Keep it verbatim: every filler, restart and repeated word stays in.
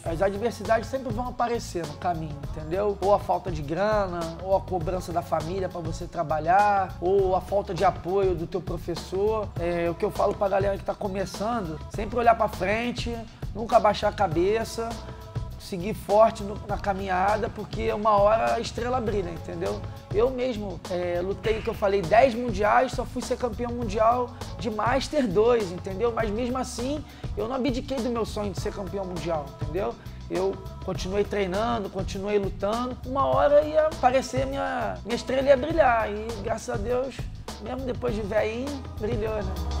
As adversidades sempre vão aparecer no caminho, entendeu? Ou a falta de grana, ou a cobrança da família para você trabalhar, ou a falta de apoio do teu professor. É, o que eu falo pra galera que tá começando, sempre olhar para frente, nunca baixar a cabeça, seguir forte no, na caminhada, porque uma hora a estrela brilha, entendeu? Eu mesmo é, lutei, que eu falei, dez mundiais, só fui ser campeão mundial de Master dois, entendeu? Mas mesmo assim, eu não abdiquei do meu sonho de ser campeão mundial, entendeu? Eu continuei treinando, continuei lutando. Uma hora ia aparecer, minha, minha estrela ia brilhar e, graças a Deus, mesmo depois de velhinho, brilhou, né?